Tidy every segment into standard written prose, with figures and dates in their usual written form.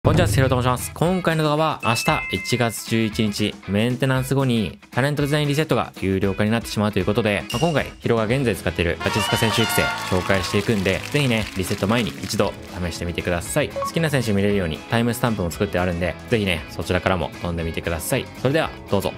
こんにちは、セロと申します。今回の動画は明日1月11日、メンテナンス後にタレントデザインリセットが有料化になってしまうということで、今回ヒロが現在使っているガチスカ選手育成紹介していくんで、ぜひね、リセット前に一度試してみてください。好きな選手見れるようにタイムスタンプも作ってあるんで、ぜひね、そちらからも飛んでみてください。それでは、どうぞ。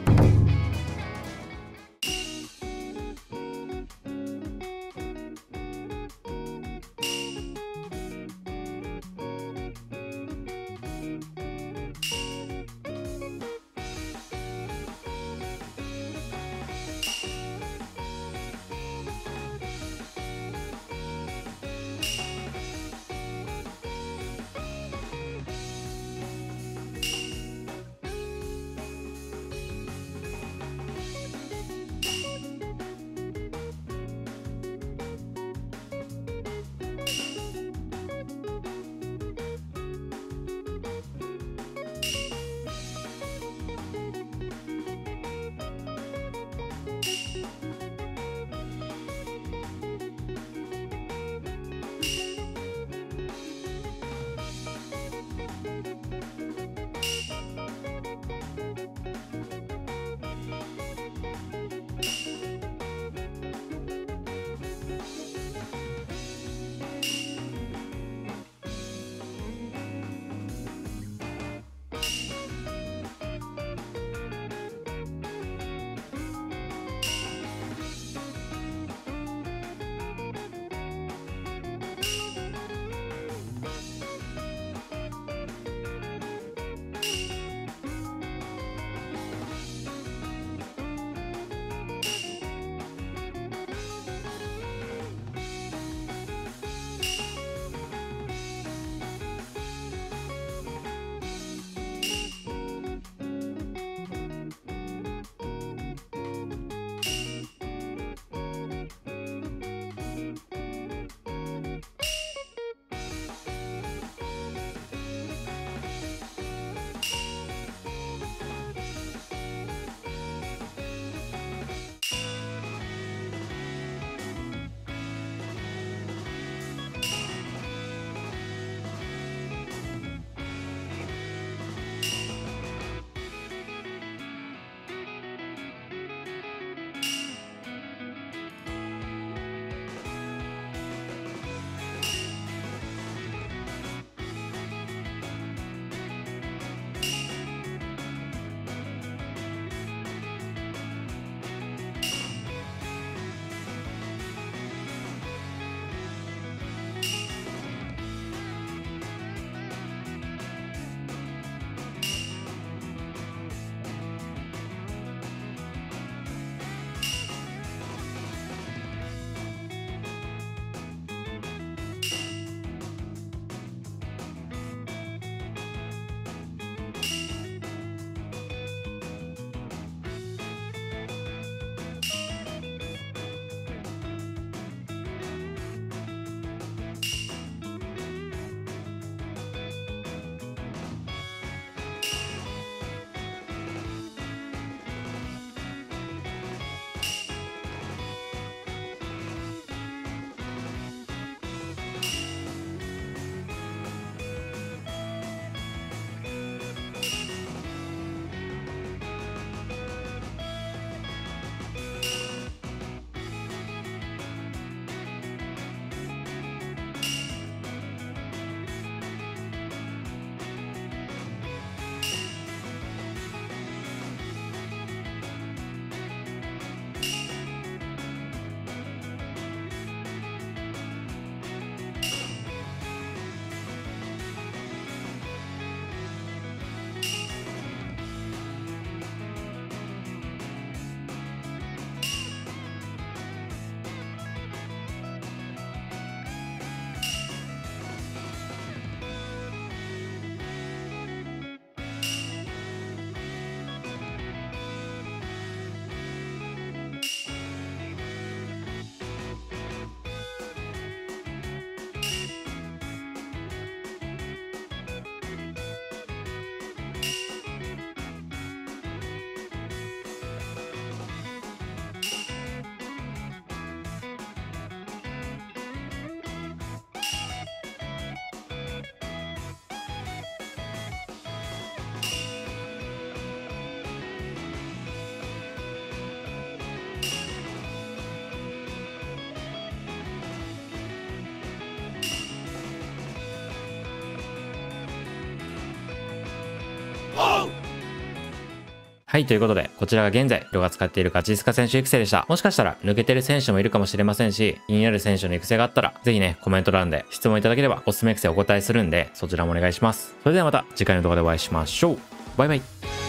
はい、ということで、こちらが現在、ヒロが使っているガチスカ選手育成でした。もしかしたら抜けてる選手もいるかもしれませんし、気になる選手の育成があったら、ぜひね、コメント欄で質問いただければ、おすすめ育成お答えするんで、そちらもお願いします。それではまた次回の動画でお会いしましょう。バイバイ。